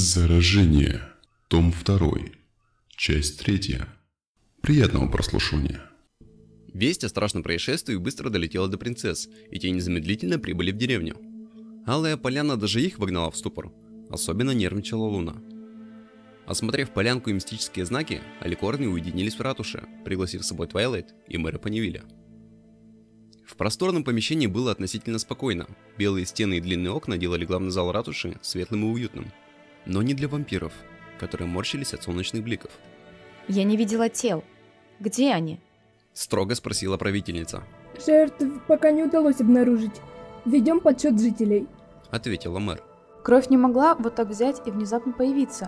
Заражение. Том 2. Часть 3. Приятного прослушивания. Весть о страшном происшествии быстро долетела до принцесс, и те незамедлительно прибыли в деревню. Алая поляна даже их вогнала в ступор. Особенно нервничала Луна. Осмотрев полянку и мистические знаки, аликорны уединились в ратуше, пригласив с собой Твайлайт и мэра Понивиля. В просторном помещении было относительно спокойно. Белые стены и длинные окна делали главный зал ратуши светлым и уютным. Но не для вампиров, которые морщились от солнечных бликов. Я не видела тел. Где они? Строго спросила правительница. Жертв пока не удалось обнаружить. Ведем подсчет жителей. Ответила мэр. Кровь не могла вот так взять и внезапно появиться.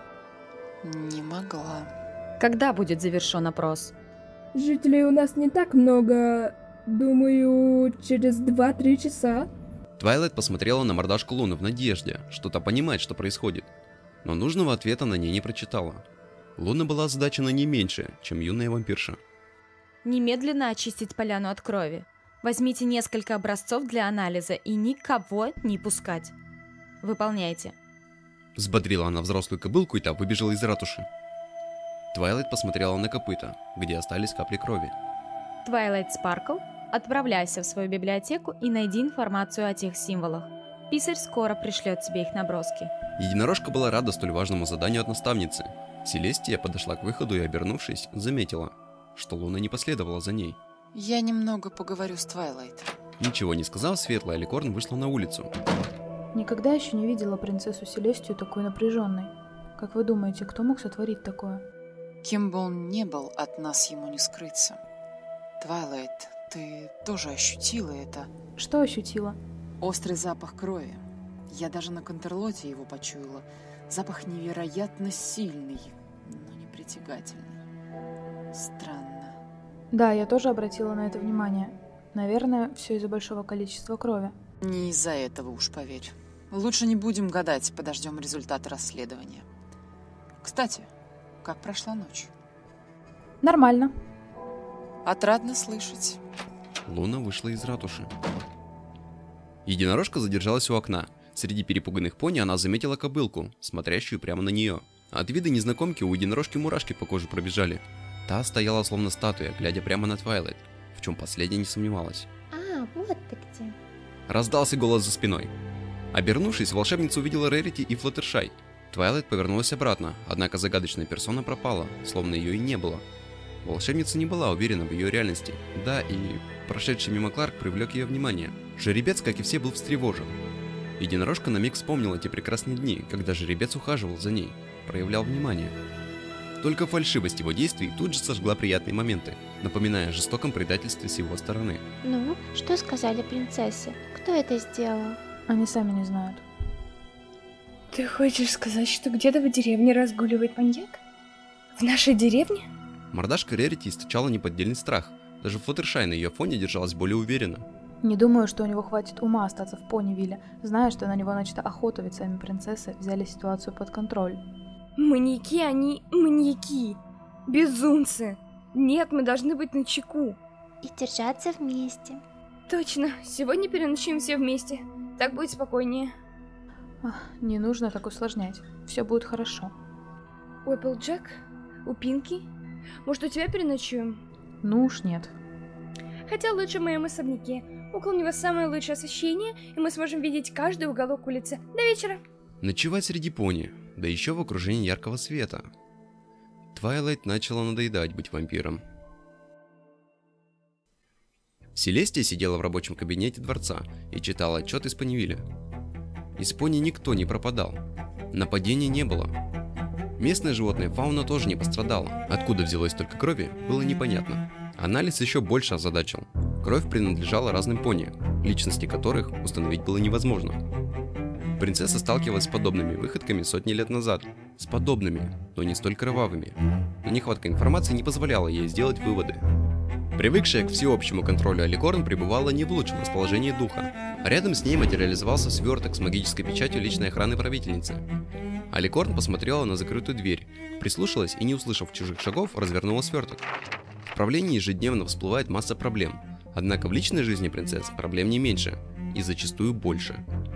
Не могла. Когда будет завершен опрос? Жителей у нас не так много. Думаю, через 2-3 часа. Твайлайт посмотрела на мордашку Луны в надежде, что та понимает, что происходит. Но нужного ответа на ней не прочитала. Луна была озадачена не меньше, чем юная вампирша. Немедленно очистить поляну от крови. Возьмите несколько образцов для анализа и никого не пускать. Выполняйте. Взбодрила она взрослую кобылку, и та выбежала из ратуши. Твайлайт посмотрела на копыта, где остались капли крови. Твайлайт Спаркл, отправляйся в свою библиотеку и найди информацию о тех символах. Писарь скоро пришлет тебе их наброски. Единорожка была рада столь важному заданию от наставницы. Селестия подошла к выходу и, обернувшись, заметила, что Луна не последовала за ней. Я немного поговорю с Твайлайт. Ничего не сказав, светлая аликорн вышла на улицу. Никогда еще не видела принцессу Селестию такой напряженной. Как вы думаете, кто мог сотворить такое? Кем бы он ни был, от нас ему не скрыться. Твайлайт, ты тоже ощутила это? Что ощутила? Острый запах крови. Я даже на Контерлоте его почуяла. Запах невероятно сильный, но не притягательный. Странно. Да, я тоже обратила на это внимание. Наверное, все из-за большого количества крови. Не из-за этого уж, поверь. Лучше не будем гадать, подождем результаты расследования. Кстати, как прошла ночь? Нормально. Отрадно слышать. Луна вышла из ратуши. Единорожка задержалась у окна. Среди перепуганных пони она заметила кобылку, смотрящую прямо на нее. От вида незнакомки у единорожки мурашки по коже пробежали. Та стояла словно статуя, глядя прямо на Твайлайт, в чем последняя не сомневалась. А, вот ты где. Раздался голос за спиной. Обернувшись, волшебница увидела Рерити и Флаттершай. Твайлайт повернулась обратно, однако загадочная персона пропала, словно ее и не было. Волшебница не была уверена в ее реальности. Да, и прошедший мимо Кларк привлек ее внимание. Жеребец, как и все, был встревожен. Единорожка на миг вспомнила те прекрасные дни, когда жеребец ухаживал за ней, проявлял внимание. Только фальшивость его действий тут же сожгла приятные моменты, напоминая о жестоком предательстве с его стороны. Ну, что сказали принцессе? Кто это сделал? Они сами не знают. Ты хочешь сказать, что где-то в деревне разгуливает маньяк? В нашей деревне? Мордашка Рерити источала неподдельный страх. Даже Флаттершай на ее фоне держалась более уверенно. Не думаю, что у него хватит ума остаться в Понивиле, зная, что на него начата охота, ведь сами принцессы взяли ситуацию под контроль. Маньяки, они маньяки. Безумцы. Нет, мы должны быть начеку. И держаться вместе. Точно, сегодня переночуем все вместе. Так будет спокойнее. Ах, не нужно так усложнять. Все будет хорошо. У Эпплджек? У Пинки? Может, у тебя переночуем? Ну уж нет. Хотя лучше в моем особняке. Около него самое лучшее освещение, и мы сможем видеть каждый уголок улицы. До вечера. Ночевать среди пони, да еще в окружении яркого света. Твайлайт начала надоедать быть вампиром. Селестия сидела в рабочем кабинете дворца и читала отчет из Понивиля. Из пони никто не пропадал. Нападений не было. Местная животная фауна тоже не пострадала. Откуда взялось столько крови, было непонятно. Анализ еще больше озадачил. Кровь принадлежала разным пони, личности которых установить было невозможно. Принцесса сталкивалась с подобными выходками сотни лет назад. С подобными, но не столь кровавыми. Но нехватка информации не позволяла ей сделать выводы. Привыкшая к всеобщему контролю аликорн пребывала не в лучшем расположении духа. Рядом с ней материализовался сверток с магической печатью личной охраны правительницы. Аликорн посмотрела на закрытую дверь, прислушалась и, не услышав чужих шагов, развернула сверток. В правлении ежедневно всплывает масса проблем, однако в личной жизни принцесс проблем не меньше, и зачастую больше.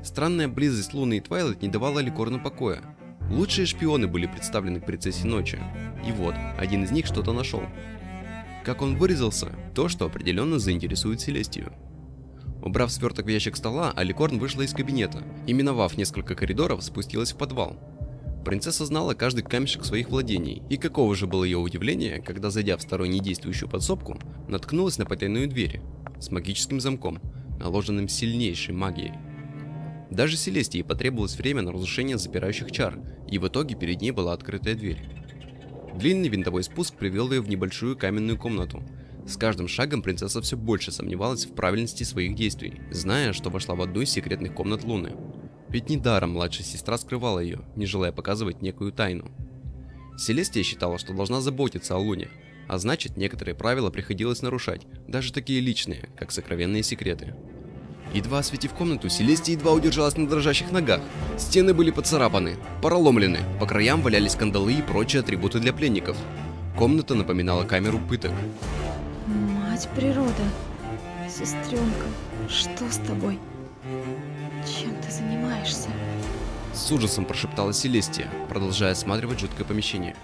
Странная близость Луны и Твайлайт не давала Аликорну покоя. Лучшие шпионы были представлены к принцессе ночи. И вот, один из них что-то нашел. Как он выразился, то, что определенно заинтересует Селестию. Убрав сверток в ящик стола, Аликорн вышла из кабинета и, миновав несколько коридоров, спустилась в подвал. Принцесса знала каждый камешек своих владений, и каково же было ее удивление, когда, зайдя в старую недействующую подсобку, наткнулась на потайную дверь с магическим замком, наложенным сильнейшей магией. Даже Селестии потребовалось время на разрушение запирающих чар, и в итоге перед ней была открытая дверь. Длинный винтовой спуск привел ее в небольшую каменную комнату. С каждым шагом принцесса все больше сомневалась в правильности своих действий, зная, что вошла в одну из секретных комнат Луны. Ведь недаром младшая сестра скрывала ее, не желая показывать некую тайну. Селестия считала, что должна заботиться о Луне, а значит, некоторые правила приходилось нарушать, даже такие личные, как сокровенные секреты. Едва осветив комнату, Селестия едва удержалась на дрожащих ногах. Стены были поцарапаны, проломлены, по краям валялись кандалы и прочие атрибуты для пленников. Комната напоминала камеру пыток. Мать природа, сестренка, что с тобой? Чем ты занимаешься? С ужасом прошептала Селестия, продолжая осматривать жуткое помещение.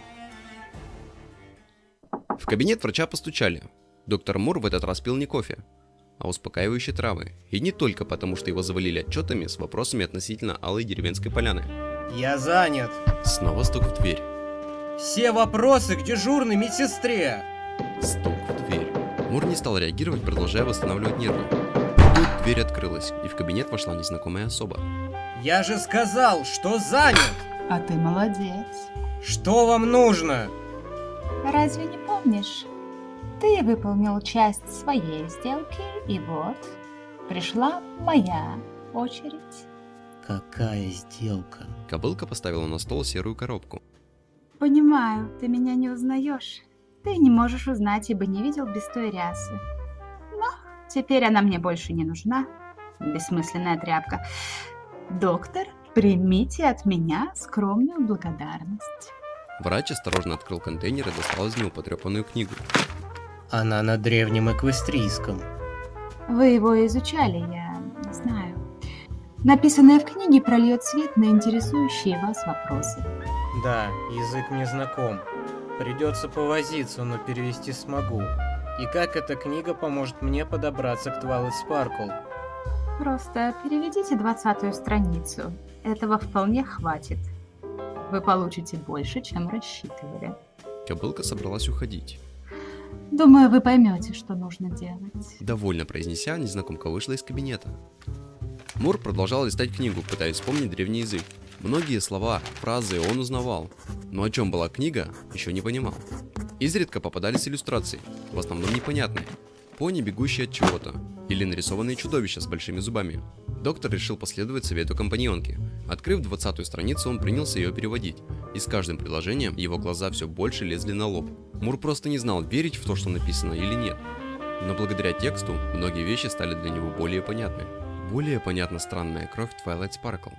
В кабинет врача постучали. Доктор Мур в этот раз пил не кофе, а успокаивающие травы. И не только потому, что его завалили отчетами с вопросами относительно алой деревенской поляны. Я занят. Снова стук в дверь. Все вопросы к дежурной медсестре. Стук в дверь. Мур не стал реагировать, продолжая восстанавливать нервы. Тут дверь открылась, и в кабинет вошла незнакомая особа. Я же сказал, что занят. А ты молодец. Что вам нужно? Разве не помнишь? Ты выполнил часть своей сделки, и вот пришла моя очередь. Какая сделка? Кобылка поставила на стол серую коробку. Понимаю, ты меня не узнаешь. Ты не можешь узнать, ибо не видел без той рясы. Но теперь она мне больше не нужна. Бессмысленная тряпка. Доктор, примите от меня скромную благодарность. Врач осторожно открыл контейнер и достал из него потрепанную книгу. Она на древнем эквестрийском. Вы его изучали, я знаю. Написанное в книге прольет свет на интересующие вас вопросы. Да, язык мне знаком. Придется повозиться, но перевести смогу. И как эта книга поможет мне подобраться к Twilight Sparkle? Просто переведите 20-ю страницу. Этого вполне хватит. Вы получите больше, чем рассчитывали. Кобылка собралась уходить. Думаю, вы поймете, что нужно делать. Довольно произнеся, незнакомка вышла из кабинета. Мур продолжал листать книгу, пытаясь вспомнить древний язык. Многие слова, фразы он узнавал, но о чем была книга, еще не понимал. Изредка попадались иллюстрации, в основном непонятные. Пони, бегущие от чего-то, или нарисованные чудовища с большими зубами. Доктор решил последовать совету компаньонки. Открыв 20-ю страницу, он принялся ее переводить, и с каждым предложением его глаза все больше лезли на лоб. Мур просто не знал, верить в то, что написано, или нет. Но благодаря тексту, многие вещи стали для него более понятны. Более понятна странная кровь Twilight Sparkle.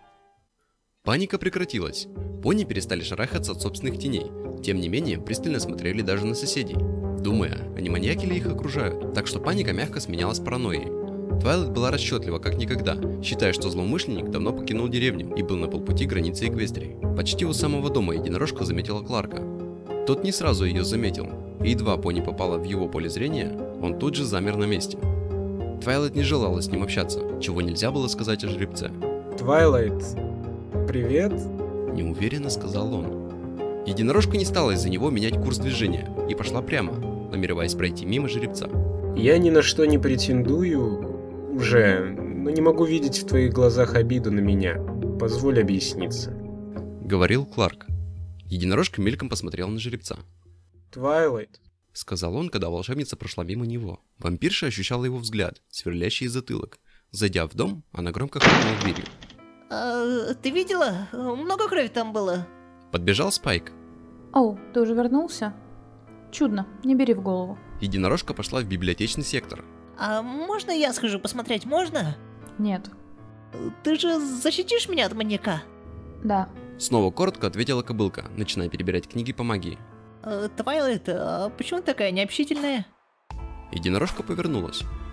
Паника прекратилась. Пони перестали шарахаться от собственных теней. Тем не менее, пристально смотрели даже на соседей, думая, а не маньяки ли их окружают. Так что паника мягко сменялась паранойей. Твайлайт была расчетлива как никогда, считая, что злоумышленник давно покинул деревню и был на полпути к границе Эквестрии. Почти у самого дома единорожка заметила Кларка. Тот не сразу ее заметил, и едва пони попала в его поле зрения, он тут же замер на месте. Твайлайт не желала с ним общаться, чего нельзя было сказать о жеребце. Твайлайт, привет? Неуверенно сказал он. Единорожка не стала из-за него менять курс движения и пошла прямо, намереваясь пройти мимо жеребца. Я ни на что не претендую уже, но не могу видеть в твоих глазах обиду на меня. Позволь объясниться. Говорил Кларк. Единорожка мельком посмотрела на жеребца. Твайлайт, сказал он, когда волшебница прошла мимо него. Вампирша ощущала его взгляд, сверлящий затылок. Зайдя в дом, она громко хлопнула дверью. Ты видела? Много крови там было. Подбежал Спайк. Оу, ты уже вернулся? Чудно, не бери в голову. Единорожка пошла в библиотечный сектор. А можно я схожу посмотреть, можно? Нет. Ты же защитишь меня от маньяка? Да. Снова коротко ответила кобылка, начиная перебирать книги по магии. Твайлайт, а почему такая необщительная? Единорожка повернулась.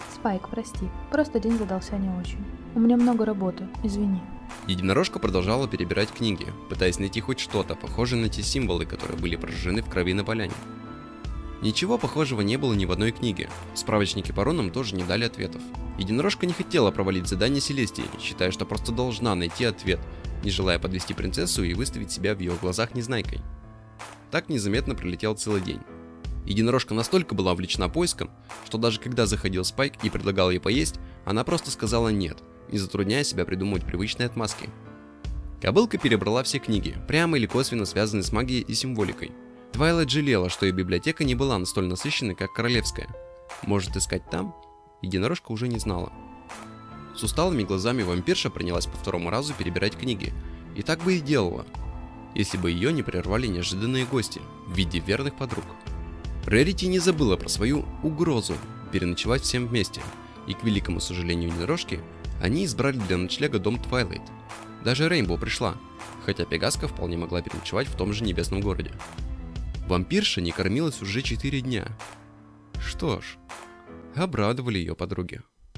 Спайк, прости, просто день задался не очень. У меня много работы, извини. Единорожка продолжала перебирать книги, пытаясь найти хоть что-то похожее на те символы, которые были прожжены в крови на поляне. Ничего похожего не было ни в одной книге. Справочники по рунам тоже не дали ответов. Единорожка не хотела провалить задание Селестии, считая, что просто должна найти ответ, не желая подвести принцессу и выставить себя в ее глазах незнайкой. Так незаметно пролетел целый день. Единорожка настолько была увлечена поиском, что даже когда заходил Спайк и предлагал ей поесть, она просто сказала «нет», не затрудняя себя придумывать привычные отмазки. Кобылка перебрала все книги, прямо или косвенно связанные с магией и символикой. Твайлайт жалела, что ее библиотека не была настолько насыщенной, как королевская. Может искать там? Единорожка уже не знала. С усталыми глазами вампирша принялась по второму разу перебирать книги. И так бы и делала, если бы ее не прервали неожиданные гости в виде верных подруг. Рарити не забыла про свою угрозу переночевать всем вместе, и к великому сожалению единорожки, они избрали для ночлега дом Твайлайт. Даже Рейнбоу пришла, хотя Пегаска вполне могла переночевать в том же небесном городе. Вампирша не кормилась уже 4 дня. Что ж, обрадовали ее подруги.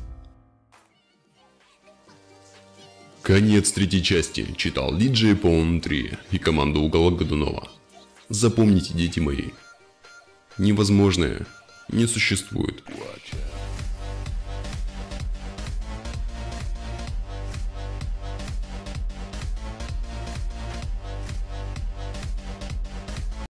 Конец 3 части читал DJ Pawn 3 и команда Уголок Годунова. Запомните, дети мои, невозможное не существует.